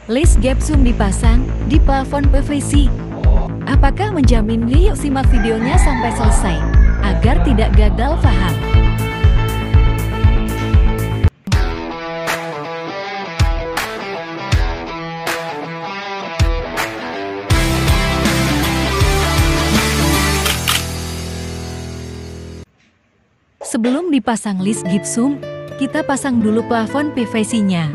List gypsum dipasang di plafon PVC. Apakah menjamin? Yuk simak videonya sampai selesai, agar tidak gagal paham. Sebelum dipasang list gypsum, kita pasang dulu plafon PVC-nya.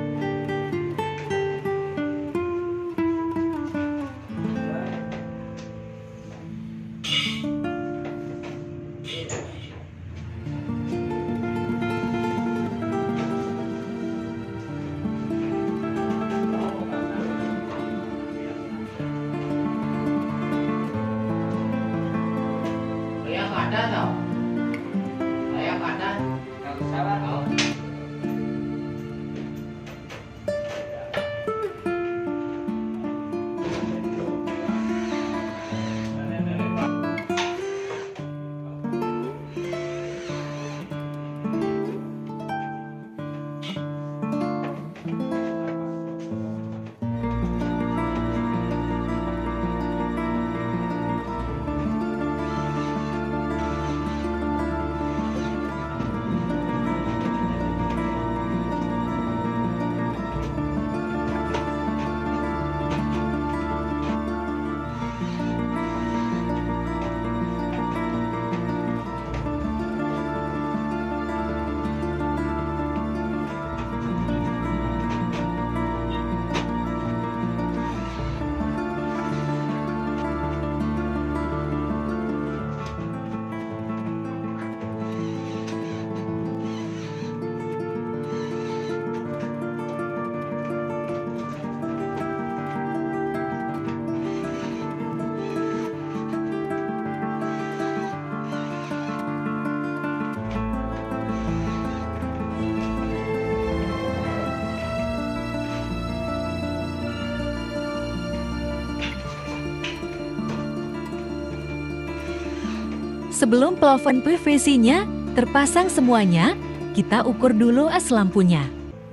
Sebelum plafon PVC-nya terpasang semuanya, kita ukur dulu as lampunya.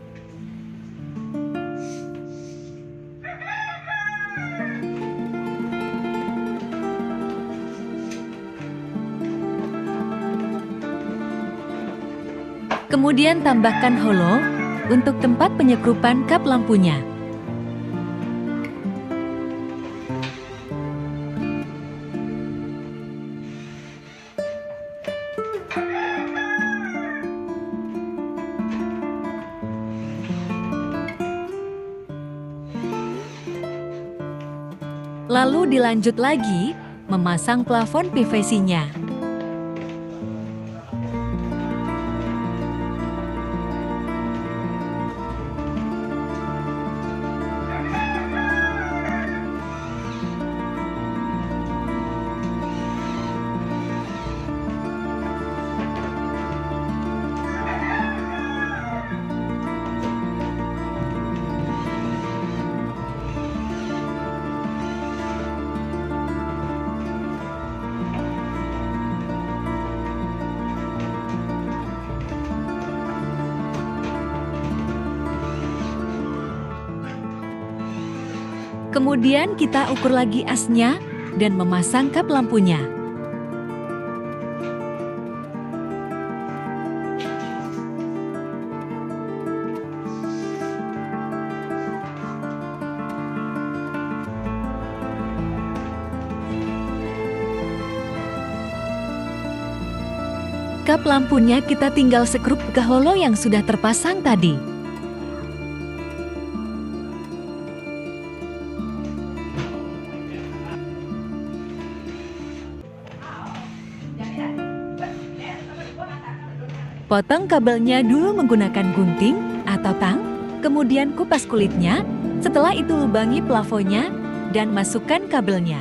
Kemudian tambahkan holo untuk tempat penyekrupan kap lampunya. Lalu dilanjut lagi, memasang plafon PVC-nya. Kemudian kita ukur lagi asnya dan memasang kap lampunya. Kap lampunya kita tinggal sekrup ke holo yang sudah terpasang tadi. Potong kabelnya dulu menggunakan gunting atau tang, kemudian kupas kulitnya, setelah itu lubangi plafonnya dan masukkan kabelnya.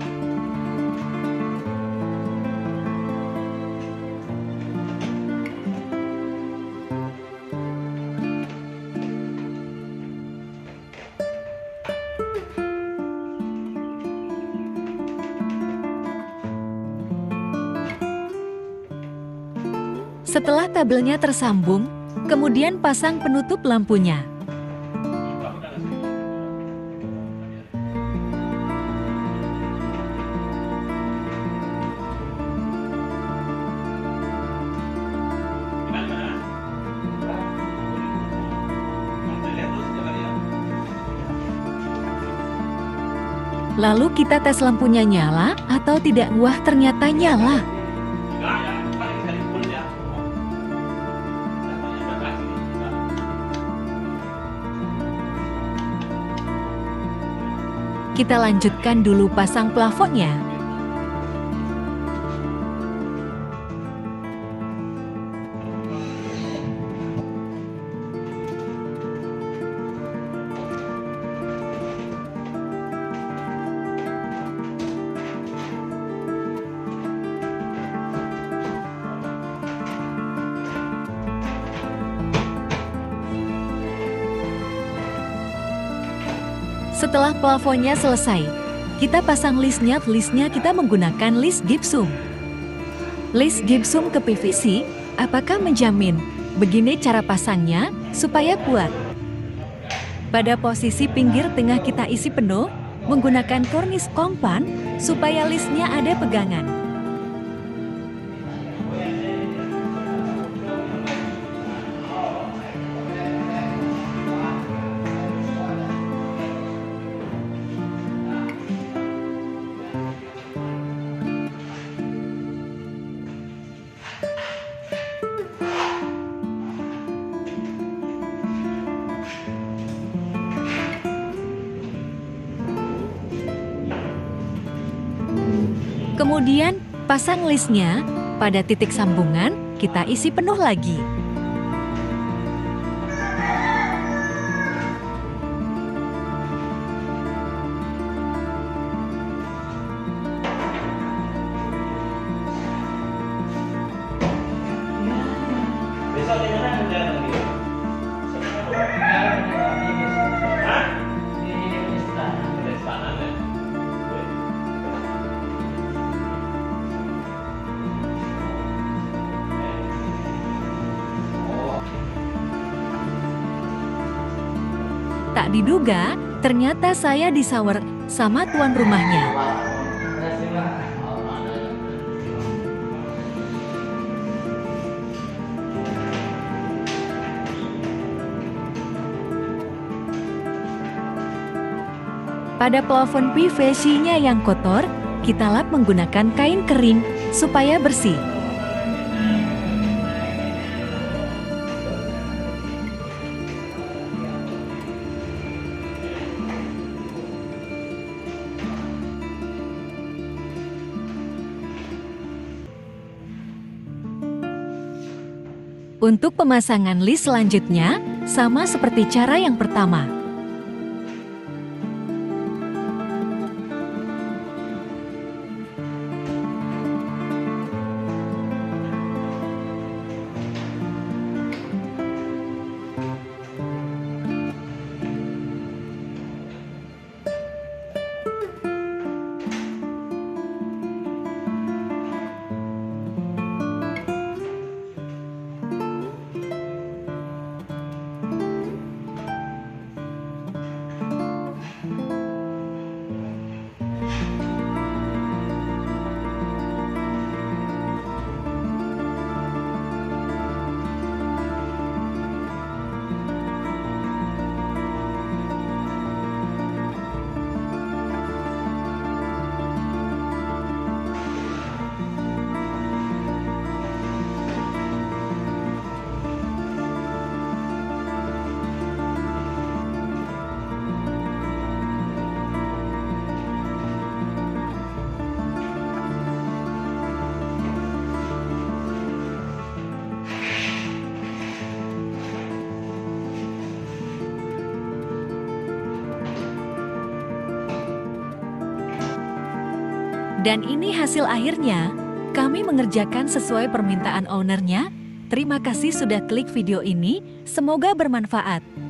Setelah tabelnya tersambung, kemudian pasang penutup lampunya. Lalu kita tes lampunya nyala atau tidak. Wah, ternyata nyala. Kita lanjutkan dulu pasang plafonnya. Setelah plafonnya selesai, kita pasang listnya. Listnya kita menggunakan list gipsum. List gipsum ke PVC, apakah menjamin? Begini cara pasangnya supaya kuat. Pada posisi pinggir tengah kita isi penuh, menggunakan kornis kompan supaya listnya ada pegangan. Kemudian, pasang listnya, pada titik sambungan, kita isi penuh lagi. Besok di mana ada lagi? Hah? Di istana ya? Tak diduga, ternyata saya disawer sama tuan rumahnya. Pada plafon PVC-nya yang kotor, kita lap menggunakan kain kering supaya bersih. Untuk pemasangan list selanjutnya, sama seperti cara yang pertama. Dan ini hasil akhirnya, kami mengerjakan sesuai permintaan ownernya. Terima kasih sudah klik video ini, semoga bermanfaat.